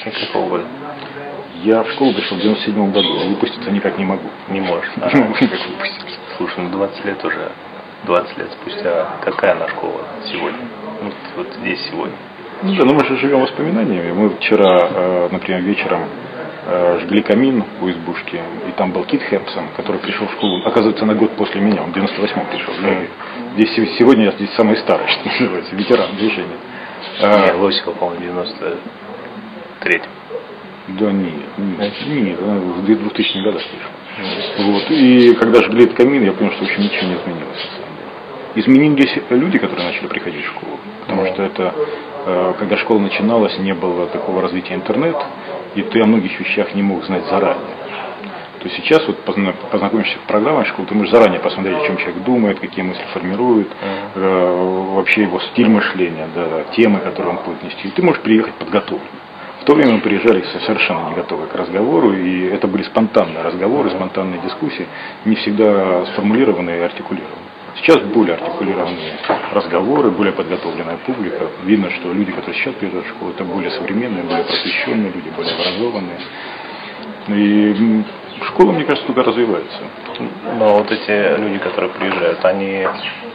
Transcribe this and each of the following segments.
выпускник какого года? Я в школу пришел в 97 году, выпуститься никак не могу. Не можешь. Не могу никак выпуститься. Слушай, 20 лет уже, 20 лет спустя, какая она школа сегодня? Вот здесь сегодня. Ну да, мы же живем воспоминаниями. Мы вчера, например, вечером жгли камин у избушки, и там был Кит Хэмпсон, который пришел в школу, оказывается, на год после меня, он в 98-м пришел. Здесь сегодня я здесь самый старый, что называется, ветеран движения. Лосева, по-моему, 93-м. Да нет, в 2000-х годах пришел. Вот. И когда жгли этот камин, я понял, что в общем ничего не изменилось. Изменились люди, которые начали приходить в школу, потому что это, когда школа начиналась, не было такого развития интернета, и ты о многих вещах не мог знать заранее. То есть сейчас, вот, познакомившись с программой школы, ты можешь заранее посмотреть, о чем человек думает, какие мысли формирует, вообще его стиль мышления, да, темы, которые он будет нести. И ты можешь приехать подготовленным. В то время мы приезжали совершенно не готовы к разговору, и это были спонтанные разговоры, спонтанные дискуссии, не всегда сформулированные и артикулированные. Сейчас более артикулированные разговоры, более подготовленная публика. Видно, что люди, которые сейчас приезжают в школу, это более современные, более просвещенные люди, более образованные. И школа, мне кажется, только развивается. Но вот эти люди, которые приезжают, они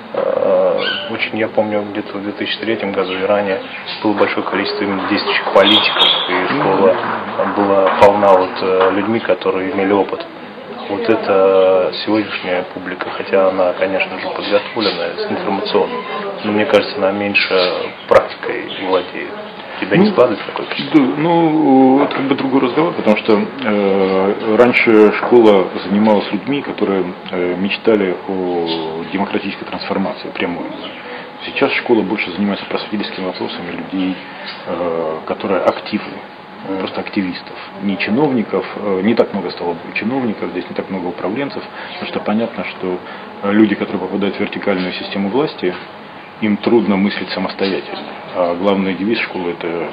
очень, я помню, где-то в 2003 году и ранее было большое количество именно действующих политиков, и школа была полна вот людьми, которые имели опыт. Вот это сегодняшняя публика, хотя она, конечно же, подготовленная, информационная, но мне кажется, она меньше практикой владеет. Тебя не складывается такое впечатление? Да, ну, это как бы другой разговор, потому что раньше школа занималась людьми, которые мечтали о демократической трансформации прямой. Сейчас школа больше занимается просветительскими вопросами людей, которые активны. Просто активистов, не чиновников, не так много стало чиновников, здесь не так много управленцев, потому что понятно, что люди, которые попадают в вертикальную систему власти, им трудно мыслить самостоятельно. А главный девиз школы – это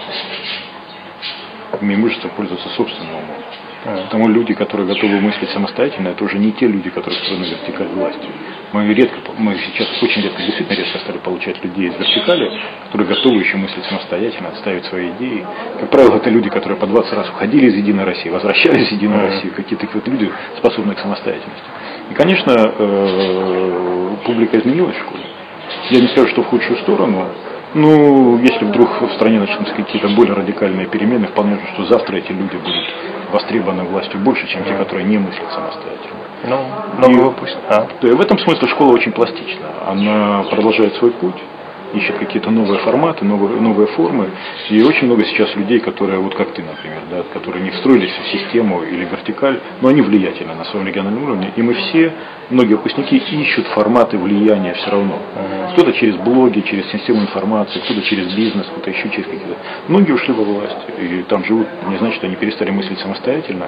мужество пользоваться собственным умом. Потому люди, которые готовы мыслить самостоятельно, это уже не те люди, которые строены вертикаль власти. Мы сейчас очень редко, действительно редко стали получать людей из вертикали, которые готовы еще мыслить самостоятельно, отставить свои идеи. Как правило, это люди, которые по 20 раз уходили из Единой России, возвращались из Единой России, какие-то вот люди, способные к самостоятельности. И, конечно, публика изменилась в школе. Я не скажу, что в худшую сторону. Ну, если вдруг в стране начнутся какие-то более радикальные перемены, вполне возможно, что завтра эти люди будут востребованы властью больше, чем те, которые не мыслят самостоятельно. И в этом смысле школа очень пластична. Она продолжает свой путь, ищет какие-то новые форматы, новые формы. И очень много сейчас людей, которые, вот как ты, например, да, которые не встроились в систему или вертикаль, но они влиятельны на своем региональном уровне. И мы все, многие выпускники, ищут форматы влияния все равно. Кто-то через блоги, через систему информации, кто-то через бизнес, кто-то еще через какие-то. Многие ушли во власть и там живут, не значит, что они перестали мыслить самостоятельно,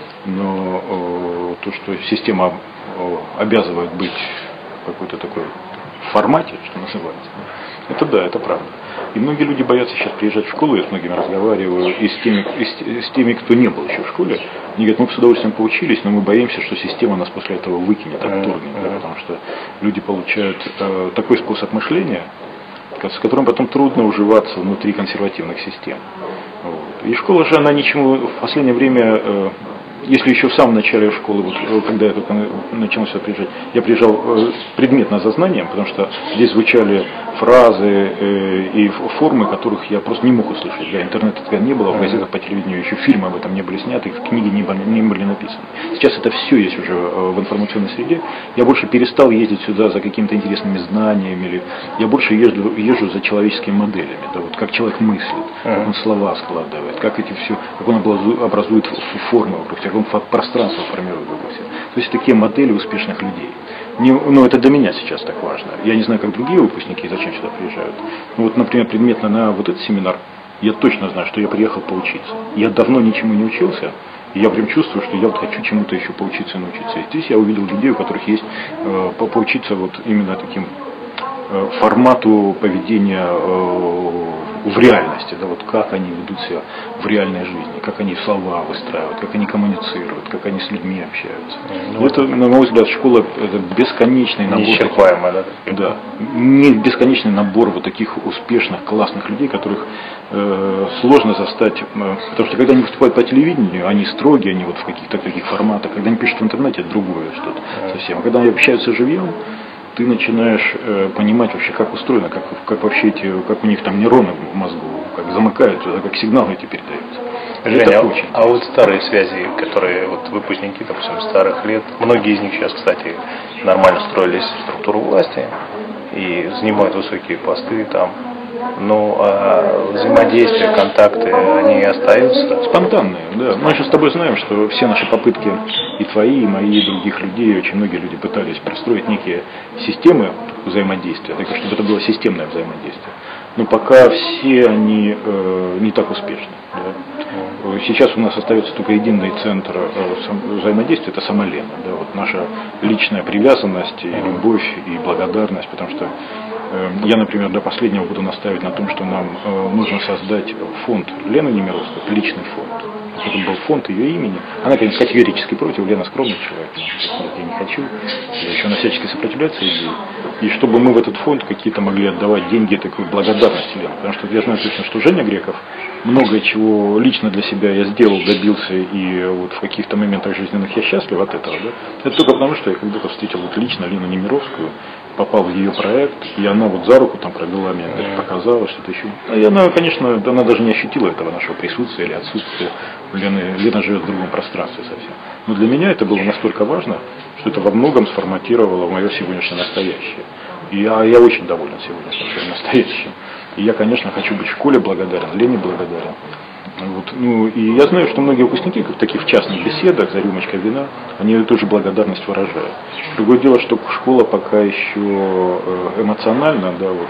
но то, что система обязывает быть в какой-то такой формате, что называется, это да, это правда. И многие люди боятся сейчас приезжать в школу, я с многими разговариваю, и с теми, кто не был еще в школе, они говорят, мы бы с удовольствием поучились, но мы боимся, что система нас после этого выкинет, отторгнет, да, потому что люди получают такой способ мышления, с которым потом трудно уживаться внутри консервативных систем. Вот. И школа же, она ничему в последнее время... Если еще в самом начале школы, вот, когда я только начал сюда приезжать, я приезжал предметно за знанием, потому что здесь звучали фразы и формы, которых я просто не мог услышать. Да, интернета тогда не было, в газетах, по телевидению еще фильмы об этом не были сняты, книги не были написаны. Сейчас это все есть уже в информационной среде. Я больше перестал ездить сюда за какими-то интересными знаниями, или я больше езжу за человеческими моделями, да, вот, как человек мыслит, как он слова складывает, как он образует формы вокруг себя, как он пространство формирует вокруг себя. То есть такие модели успешных людей. Но это для меня сейчас так важно. Я не знаю, как другие выпускники, зачем сюда приезжают. Ну вот, например, предметно на вот этот семинар, я точно знаю, что я приехал поучиться. Я давно ничему не учился, и я прям чувствую, что я вот хочу чему-то еще поучиться и научиться. И здесь я увидел людей, у которых есть поучиться вот именно таким формату поведения в реальности, да, вот как они ведут себя в реальной жизни, как они слова выстраивают, как они коммуницируют, как они с людьми общаются. Это, на мой взгляд, школа это бесконечный набор. Неисчерпаемый, да? Да, не бесконечный набор вот таких успешных, классных людей, которых сложно застать, потому что когда они выступают по телевидению, они строгие, они вот в каких-то таких форматах, когда они пишут в интернете, это другое что-то совсем. А когда они общаются живьем, ты начинаешь понимать вообще, как устроено, как вообще как у них там нейроны в мозгу, как замыкаются, как сигналы эти передаются. Женя, а вот старые связи, которые вот выпускники, допустим, старых лет, многие из них сейчас, кстати, нормально строились в структуру власти и занимают высокие посты там. Ну, а взаимодействие, контакты, они остаются? Спонтанные, да. Мы же с тобой знаем, что все наши попытки, и твои, и мои, и других людей, очень многие люди пытались простроить некие системы взаимодействия, так чтобы это было системное взаимодействие. Но пока все они не так успешны. Да. Сейчас у нас остается только единый центр взаимодействия, это сама Лена. Да, вот наша личная привязанность, и любовь, и благодарность, потому что я, например, до последнего буду настаивать на том, что нам нужно создать фонд Лены Немировской, личный фонд. Это был фонд ее имени. Она, конечно, категорически против, Лена скромный человек. Нет, я не хочу. Я еще она всячески сопротивляется идее. И чтобы мы в этот фонд какие-то могли отдавать деньги такой благодарности Лене. Потому что я знаю точно, что Женя Греков многое чего лично для себя я сделал, добился, и вот в каких-то моментах жизненных я счастлив от этого. Да? Это только потому, что я когда-то встретил вот лично Лену Немировскую, попал в ее проект, и она вот за руку там провела меня, показала что-то еще. И она, конечно, она даже не ощутила этого нашего присутствия или отсутствия. Лена живет в другом пространстве совсем. Но для меня это было настолько важно, что это во многом сформатировало мое сегодняшнее настоящее. И я очень доволен сегодняшним настоящим. И я, конечно, хочу быть школе благодарен, Лене благодарен. Вот. Ну, и я знаю, что многие выпускники, как таких в частных беседах за рюмочкой вина, они тоже благодарность выражают. Другое дело, что школа пока еще эмоционально, да, вот,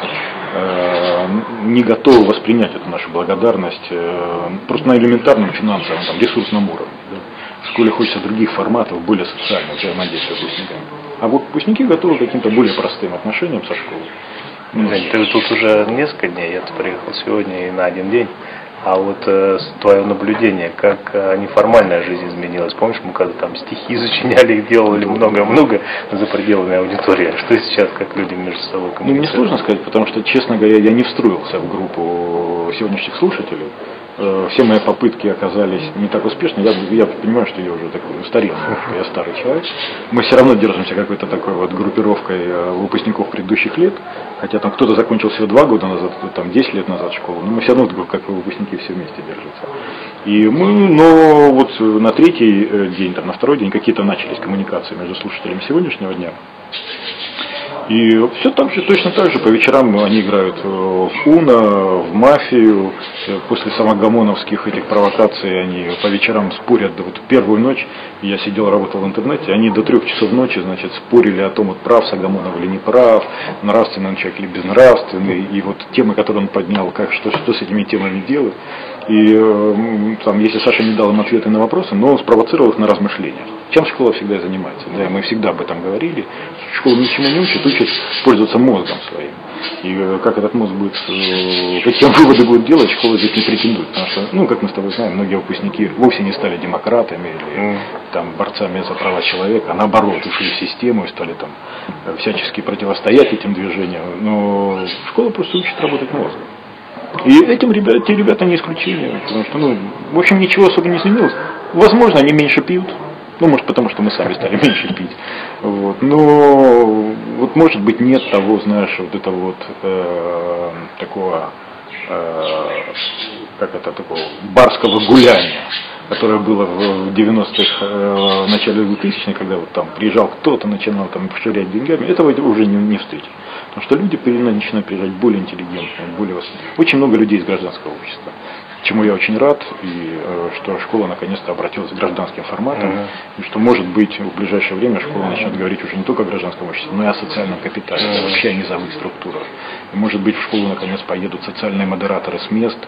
не готова воспринять эту нашу благодарность просто на элементарном финансовом, там, ресурсном уровне. Да. В школе хочется других форматов, более социального взаимодействия с выпускниками. А вот выпускники готовы к каким-то более простым отношениям со школой. Жень, ты тут уже несколько дней, я приехал сегодня и на один день. А вот твое наблюдение, как неформальная жизнь изменилась? Помнишь, мы когда там стихи сочиняли, их делали много-много за пределами аудитории. Что сейчас, как люди между собой коммуницируют? Ну, мне сложно сказать, потому что, честно говоря, я не встроился в группу сегодняшних слушателей. Все мои попытки оказались не так успешны. Я понимаю, что я уже такой старинный, я старый человек. Мы все равно держимся какой-то такой вот группировкой выпускников предыдущих лет. Хотя там кто-то закончил всего 2 года назад, там 10 лет назад школу. Но мы все равно, как выпускники, все вместе держатся. И но вот на третий день, там, на второй день какие-то начались коммуникации между слушателями сегодняшнего дня. И все так же, точно так же, по вечерам они играют в Уно, в мафию, после самогомоновских этих провокаций они по вечерам спорят. Вот первую ночь я сидел, работал в интернете, они до 3 часов ночи, значит, спорили о том, вот прав Сагамонов или не прав, нравственный он человек или безнравственный, и вот темы, которые он поднял, что с этими темами делать. И там, если Саша не дал им ответы на вопросы, но он спровоцировал их на размышления. Чем школа всегда и занимается? Да, мы всегда об этом говорили. Школа ничему не учит пользоваться мозгом своим. И как этот мозг будет, какие выводы будет делать, школа здесь не претендует. Потому что, ну, как мы с тобой знаем, многие выпускники вовсе не стали демократами или там, борцами за права человека, а наоборот, ушли в систему и стали там всячески противостоять этим движениям. Но школа просто учит работать мозгом. И те ребята не исключение, потому что, ну, в общем, ничего особо не изменилось. Возможно, они меньше пьют, ну, может, потому что мы сами стали меньше пить, вот. Но, вот, может быть, нет того, знаешь, вот этого вот такого, такого барского гуляния, которое было в 90-х, начале 2000-х, когда вот там приезжал кто-то, начинал там поширять деньгами, этого уже не встретить. Потому что люди начинают приезжать более интеллигентные, очень много людей из гражданского общества. Чему я очень рад, и что школа наконец-то обратилась к гражданским форматам, и что, может быть, в ближайшее время школа начнет говорить уже не только о гражданском обществе, но и о социальном капитале, вообще о низовых структурах. И, может быть, в школу наконец поедут социальные модераторы с мест,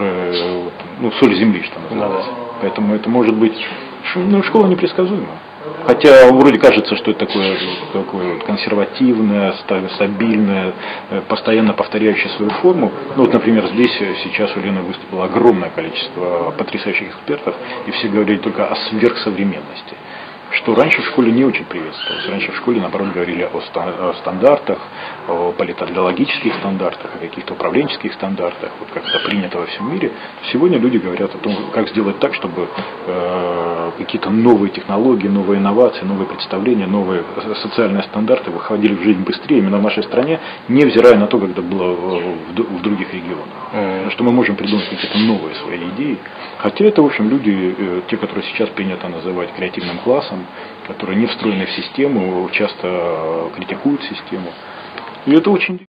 которые, ну, соль земли, что называется. Поэтому это может быть, ну, школа непредсказуема. Хотя вроде кажется, что это такое консервативное, стабильное, постоянно повторяющее свою форму. Ну вот, например, здесь сейчас у Лены выступило огромное количество потрясающих экспертов, и все говорили только о сверхсовременности. Что раньше в школе не очень приветствовалось. Раньше в школе, наоборот, говорили о стандартах, о политологических стандартах, о каких-то управленческих стандартах, вот как это принято во всем мире. Сегодня люди говорят о том, как сделать так, чтобы какие-то новые технологии, новые инновации, новые представления, новые социальные стандарты выходили в жизнь быстрее именно в нашей стране, невзирая на то, как это было в других регионах. Потому что мы можем придумать какие-то новые свои идеи. Хотя это, в общем, люди, те, которые сейчас принято называть креативным классом, которые не встроены в систему, часто критикуют систему. И это очень